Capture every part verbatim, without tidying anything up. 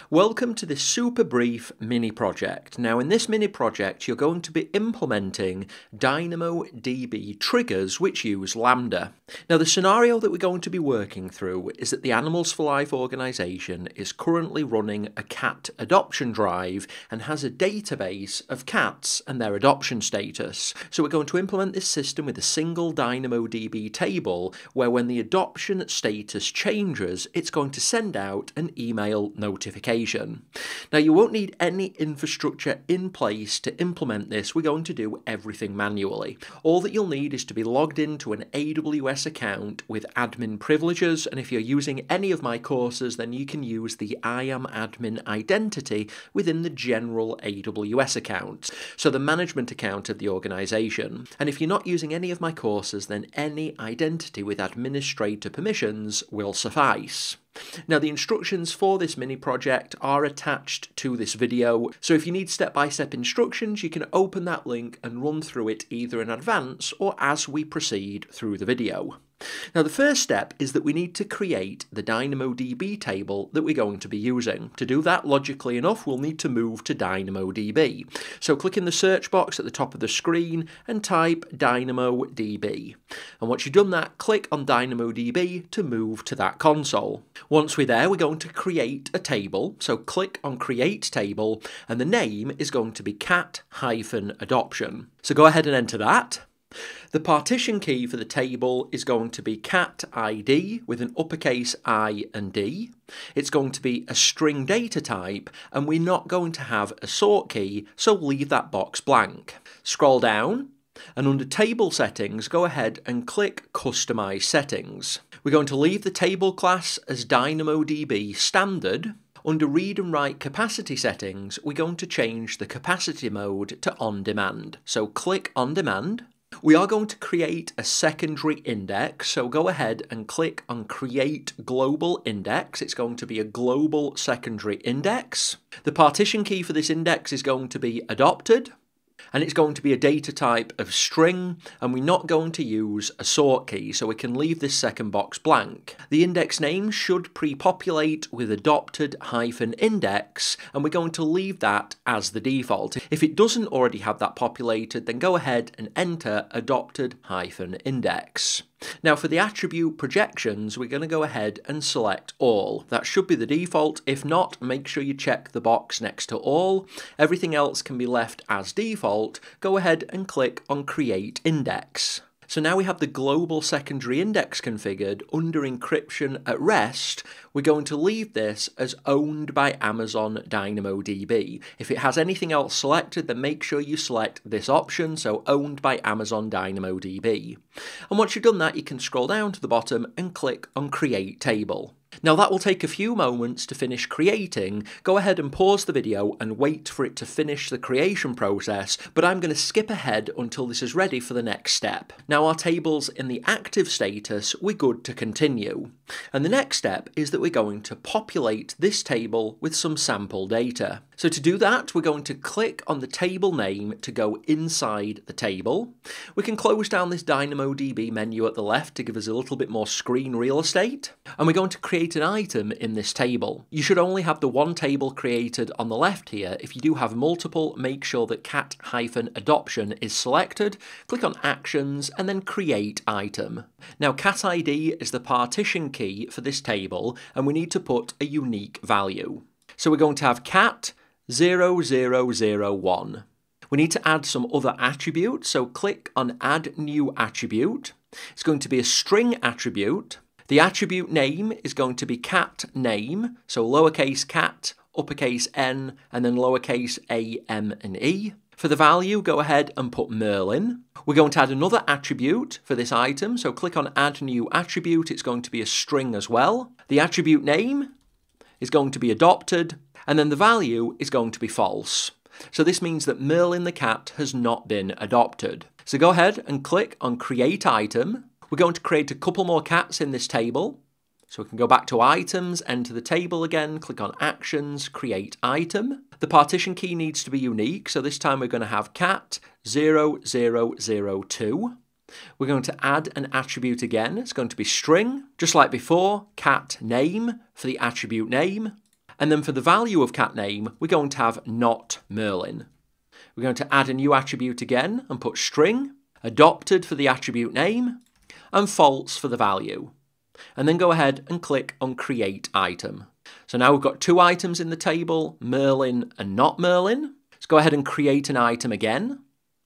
Welcome to this super brief mini project. Now in this mini project you're going to be implementing DynamoDB triggers which use Lambda. Now the scenario that we're going to be working through is that the Animals for Life organisation is currently running a cat adoption drive and has a database of cats and their adoption status. So we're going to implement this system with a single DynamoDB table where when the adoption status changes it's going to send out an email notification. Now you won't need any infrastructure in place to implement this. We're going to do everything manually. All that you'll need is to be logged into an A W S account with admin privileges, and if you're using any of my courses then you can use the I am admin identity within the general A W S account, so the management account of the organisation. And if you're not using any of my courses then any identity with administrator permissions will suffice. Now the instructions for this mini project are attached to this video, so if you need step-by-step instructions you can open that link and run through it either in advance or as we proceed through the video. Now the first step is that we need to create the DynamoDB table that we're going to be using. To do that, logically enough, we'll need to move to DynamoDB. So click in the search box at the top of the screen and type DynamoDB. And once you've done that, click on DynamoDB to move to that console. Once we're there, we're going to create a table. So click on Create Table and the name is going to be cat-adoption. So go ahead and enter that. The partition key for the table is going to be cat I D with an uppercase I and D. It's going to be a string data type and we're not going to have a sort key, so leave that box blank. Scroll down and under table settings go ahead and click customize settings. We're going to leave the table class as DynamoDB standard. Under read and write capacity settings we're going to change the capacity mode to on demand. So click on demand. We are going to create a secondary index, so go ahead and click on Create Global Index. It's going to be a global secondary index. The partition key for this index is going to be adopted, and it's going to be a data type of string, and we're not going to use a sort key, so we can leave this second box blank. The index name should pre-populate with adopted hyphen index, and we're going to leave that as the default. If it doesn't already have that populated, then go ahead and enter adopted hyphen index. Now for the attribute projections, we're going to go ahead and select all. That should be the default. If not, make sure you check the box next to all. Everything else can be left as default. Go ahead and click on Create Index. So now we have the global secondary index configured. Under encryption at rest, we're going to leave this as owned by Amazon DynamoDB. If it has anything else selected, then make sure you select this option, so owned by Amazon DynamoDB. And once you've done that, you can scroll down to the bottom and click on Create Table. Now that will take a few moments to finish creating. Go ahead and pause the video and wait for it to finish the creation process, but I'm going to skip ahead until this is ready for the next step. Now our table's in the active status, we're good to continue. And the next step is that we're going to populate this table with some sample data. So to do that, we're going to click on the table name to go inside the table. We can close down this DynamoDB menu at the left to give us a little bit more screen real estate. And we're going to create an item in this table. You should only have the one table created on the left here. If you do have multiple, make sure that cat-adoption is selected. Click on Actions and then Create Item. Now cat I D is the partition key for this table and we need to put a unique value. So we're going to have cat zero zero zero one. We need to add some other attributes, so click on Add New Attribute. It's going to be a string attribute. The attribute name is going to be cat name, so lowercase cat, uppercase n, and then lowercase a, m, and e. For the value, go ahead and put Merlin. We're going to add another attribute for this item, so click on Add New Attribute. It's going to be a string as well. The attribute name is going to be adopted, and then the value is going to be false. So this means that Merlin the cat has not been adopted. So go ahead and click on Create Item. We're going to create a couple more cats in this table. So we can go back to Items, enter the table again, click on Actions, Create Item. The partition key needs to be unique, so this time we're going to have cat zero zero zero two. We're going to add an attribute again. It's going to be string, just like before, cat name for the attribute name. And then for the value of cat name, we're going to have not Merlin. We're going to add a new attribute again and put string, adopted for the attribute name, and false for the value. And then go ahead and click on create item. So now we've got two items in the table, Merlin and not Merlin. Let's go ahead and create an item again.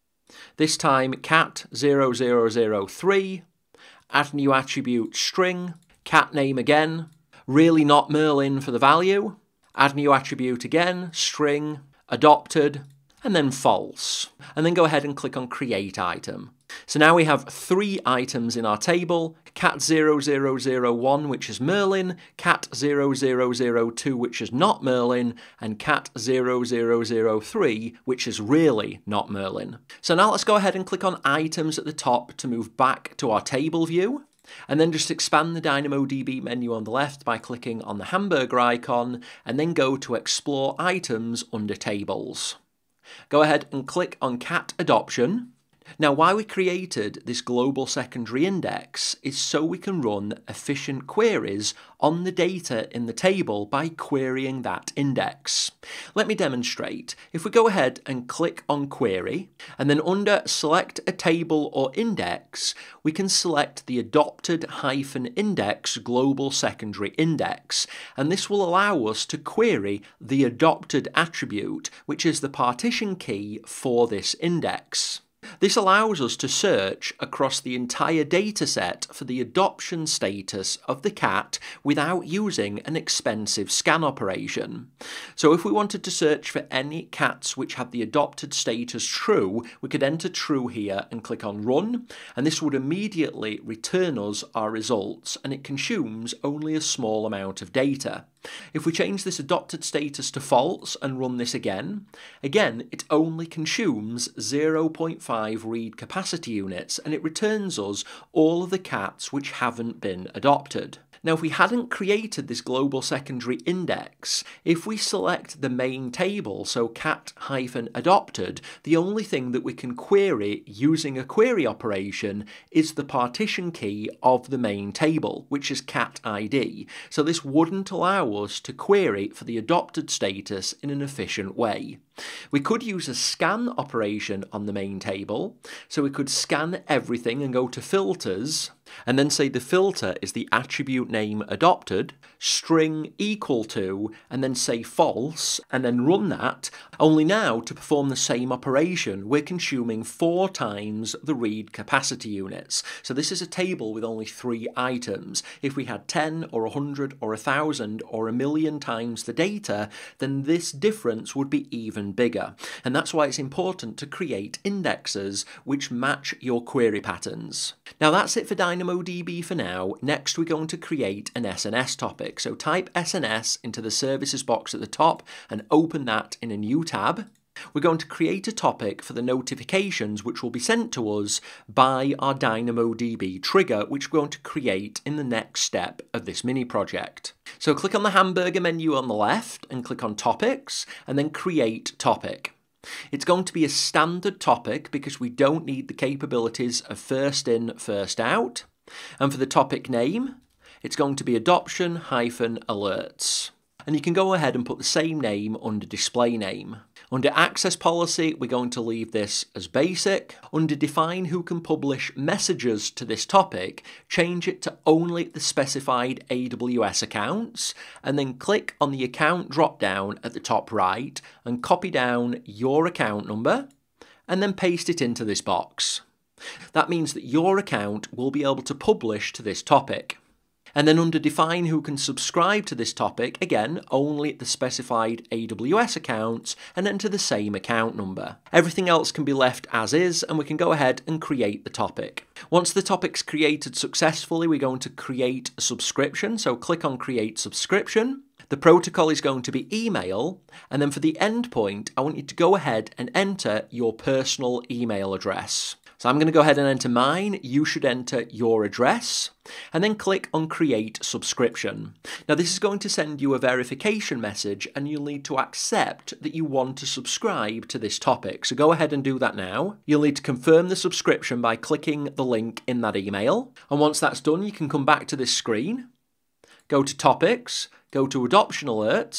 This time cat zero zero zero three, add new attribute string, cat name again, really not Merlin for the value, add new attribute again, string, adopted, and then false. And then go ahead and click on create item. So now we have three items in our table, cat zero zero zero one, which is Merlin, cat zero zero zero two, which is not Merlin, and cat zero zero zero three, which is really not Merlin. So now let's go ahead and click on items at the top to move back to our table view. And then just expand the DynamoDB menu on the left by clicking on the hamburger icon, and then go to explore items under tables. Go ahead and click on cat adoption. Now, why we created this global secondary index is so we can run efficient queries on the data in the table by querying that index. Let me demonstrate. If we go ahead and click on query, and then under select a table or index, we can select the adopted hyphen index global secondary index, and this will allow us to query the adopted attribute, which is the partition key for this index. This allows us to search across the entire dataset for the adoption status of the cat without using an expensive scan operation. So if we wanted to search for any cats which have the adopted status true, we could enter true here and click on run, and this would immediately return us our results, and it consumes only a small amount of data. If we change this adopted status to false and run this again, again it only consumes zero point five read capacity units, and it returns us all of the cats which haven't been adopted. Now, if we hadn't created this global secondary index, if we select the main table, so cat-adopted, the only thing that we can query using a query operation is the partition key of the main table, which is cat I D. So this wouldn't allow us to query for the adopted status in an efficient way. We could use a scan operation on the main table, so we could scan everything and go to filters, and then say the filter is the attribute name adopted, string equal to, and then say false, and then run that. Only now, to perform the same operation, we're consuming four times the read capacity units. So this is a table with only three items. If we had ten or a hundred or a thousand or a million times the data, then this difference would be even bigger. And that's why it's important to create indexes which match your query patterns. Now that's it for DynamoDB for now. Next we're going to create an S N S topic. So type S N S into the services box at the top and open that in a new tab. We're going to create a topic for the notifications which will be sent to us by our DynamoDB trigger, which we're going to create in the next step of this mini project. So click on the hamburger menu on the left and click on topics and then create topic. It's going to be a standard topic because we don't need the capabilities of first in, first out. And for the topic name, it's going to be adoption hyphen alerts. And you can go ahead and put the same name under display name. Under access policy, we're going to leave this as basic. Under define who can publish messages to this topic, change it to only the specified A W S accounts, and then click on the account drop down at the top right and copy down your account number and then paste it into this box. That means that your account will be able to publish to this topic. And then under define who can subscribe to this topic, again, only the specified A W S accounts, and enter the same account number. Everything else can be left as is, and we can go ahead and create the topic. Once the topic's created successfully, we're going to create a subscription, so click on create subscription. The protocol is going to be email, and then for the endpoint, I want you to go ahead and enter your personal email address. So I'm going to go ahead and enter mine. You should enter your address and then click on create subscription. Now this is going to send you a verification message and you'll need to accept that you want to subscribe to this topic. So go ahead and do that now. You'll need to confirm the subscription by clicking the link in that email. And once that's done, you can come back to this screen, go to topics, go to adoption alerts,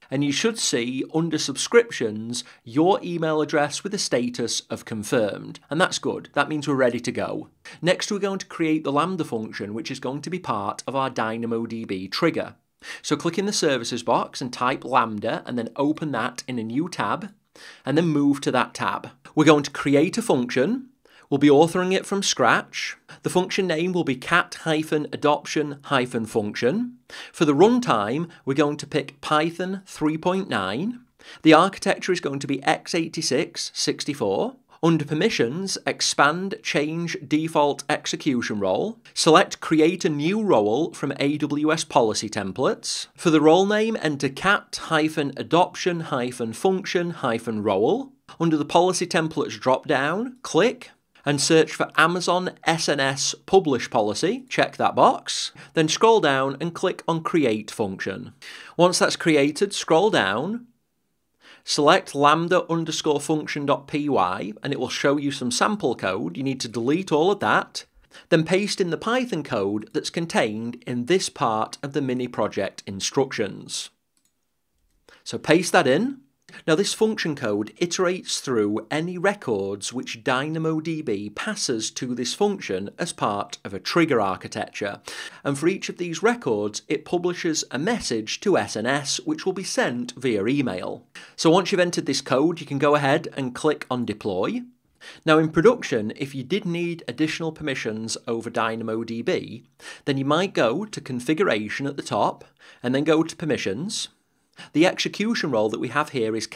And you should see under subscriptions your email address with a status of confirmed, and that's good. That means we're ready to go. Next we're going to create the Lambda function, which is going to be part of our DynamoDB trigger. So click in the services box and type Lambda and then open that in a new tab and then move to that tab. We're going to create a function. We'll be authoring it from scratch. The function name will be cat-adoption-function. For the runtime, we're going to pick Python three point nine. The architecture is going to be x eighty-six sixty-four. Under permissions, expand change default execution role. Select create a new role from A W S policy templates. For the role name, enter cat-adoption-function-role. Under the policy templates drop down, click and search for Amazon S N S publish policy, check that box, then scroll down and click on create function. Once that's created, scroll down, select lambda underscore function.py and it will show you some sample code. You need to delete all of that, then paste in the Python code that's contained in this part of the mini project instructions. So paste that in. Now this function code iterates through any records which DynamoDB passes to this function as part of a trigger architecture, and for each of these records it publishes a message to S N S which will be sent via email. So once you've entered this code you can go ahead and click on deploy. Now in production, if you did need additional permissions over DynamoDB, then you might go to configuration at the top and then go to permissions. The execution role that we have here is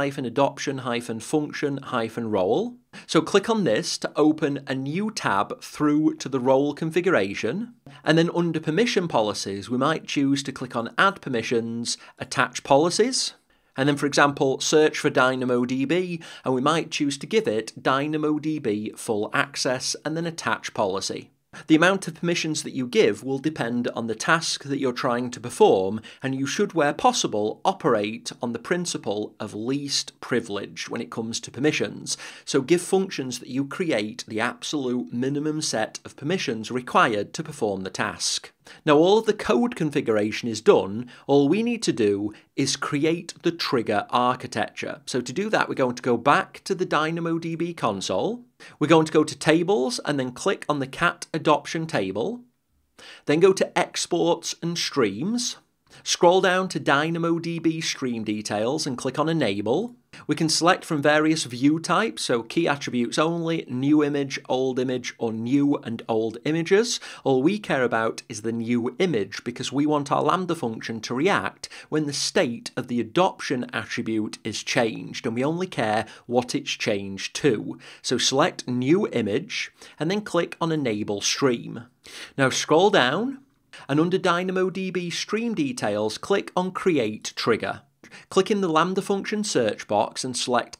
cat-adoption-function-role. So click on this to open a new tab through to the role configuration. And then under permission policies, we might choose to click on add permissions, attach policies. And then for example, search for DynamoDB, and we might choose to give it DynamoDB full access and then attach policy. The amount of permissions that you give will depend on the task that you're trying to perform, and you should, where possible, operate on the principle of least privilege when it comes to permissions. So give functions that you create the absolute minimum set of permissions required to perform the task. Now all of the code configuration is done. All we need to do is create the trigger architecture. So to do that, we're going to go back to the DynamoDB console. We're going to go to tables and then click on the cat adoption table. Then go to exports and streams. Scroll down to DynamoDB stream details and click on enable. We can select from various view types, so key attributes only, new image, old image, or new and old images. All we care about is the new image because we want our Lambda function to react when the state of the adoption attribute is changed, and we only care what it's changed to. So select new image and then click on enable stream. Now scroll down and under DynamoDB stream details, click on create trigger. Click in the Lambda function search box and select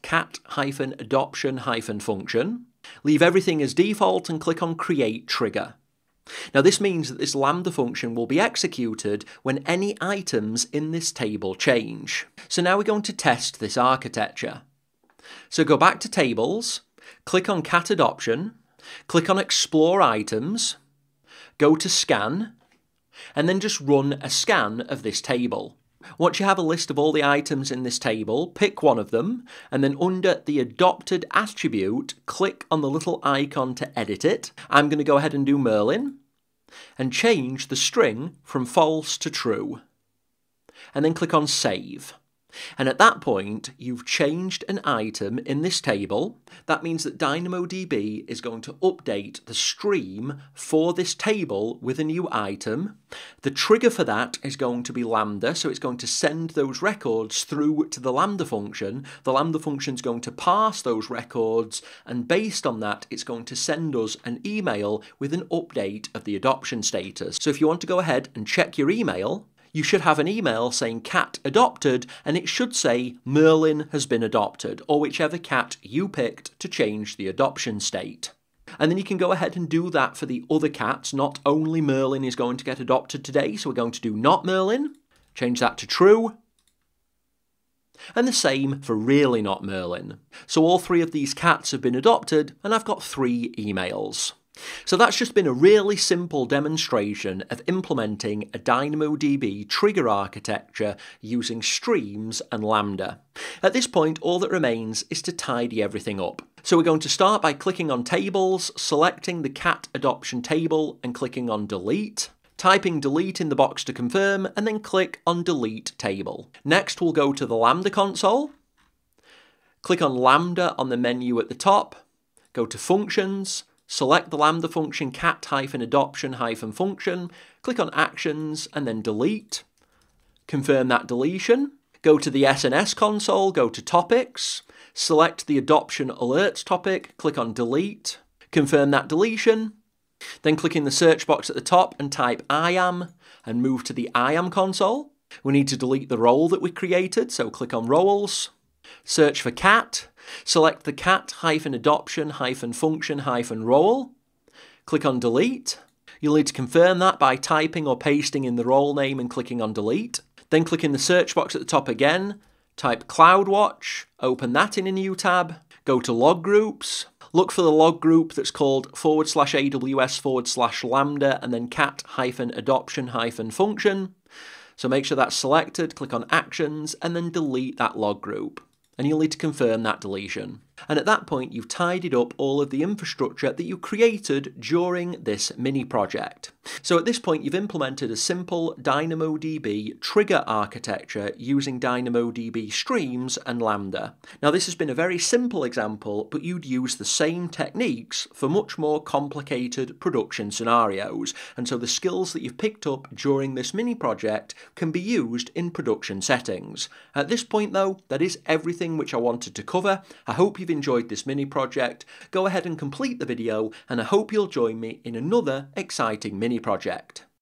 cat-adoption-function. Leave everything as default and click on create trigger. Now this means that this Lambda function will be executed when any items in this table change. So now we're going to test this architecture. So go back to tables, click on cat adoption, click on explore items, go to scan, and then just run a scan of this table. Once you have a list of all the items in this table, pick one of them, and then under the adopted attribute, click on the little icon to edit it. I'm going to go ahead and do Merlin, and change the string from false to true. And then click on save. And at that point, you've changed an item in this table. That means that DynamoDB is going to update the stream for this table with a new item. The trigger for that is going to be Lambda, so it's going to send those records through to the Lambda function. The Lambda function is going to parse those records, and based on that, it's going to send us an email with an update of the adoption status. So if you want to go ahead and check your email, you should have an email saying cat adopted, and it should say Merlin has been adopted, or whichever cat you picked to change the adoption state. And then you can go ahead and do that for the other cats. Not only Merlin is going to get adopted today, so we're going to do not Merlin, change that to true, and the same for really not Merlin. So all three of these cats have been adopted, and I've got three emails. So that's just been a really simple demonstration of implementing a DynamoDB trigger architecture using streams and Lambda. At this point, all that remains is to tidy everything up. So we're going to start by clicking on Tables, selecting the cat adoption table and clicking on Delete, typing delete in the box to confirm, and then click on Delete Table. Next, we'll go to the Lambda console, click on Lambda on the menu at the top, go to Functions, select the Lambda function cat-adoption-function, click on Actions and then Delete. Confirm that deletion. Go to the S N S console, go to Topics, select the Adoption Alerts topic, click on Delete. Confirm that deletion. Then click in the search box at the top and type I A M and move to the I A M console. We need to delete the role that we created, so click on Roles. Search for cat. Select the cat-adoption-function-role. Click on Delete. You'll need to confirm that by typing or pasting in the role name and clicking on Delete. Then click in the search box at the top again, type CloudWatch, open that in a new tab, go to Log Groups, look for the log group that's called forward slash AWS forward slash Lambda and then cat-adoption-function. So make sure that's selected, click on Actions and then delete that log group. And you'll need to confirm that deletion. And at that point, you've tidied up all of the infrastructure that you created during this mini project. So at this point, you've implemented a simple DynamoDB trigger architecture using DynamoDB streams and Lambda. Now, this has been a very simple example, but you'd use the same techniques for much more complicated production scenarios. And so the skills that you've picked up during this mini project can be used in production settings. At this point, though, that is everything which I wanted to cover. I hope you've enjoyed this mini project. Go ahead and complete the video, and I hope you'll join me in another exciting mini project.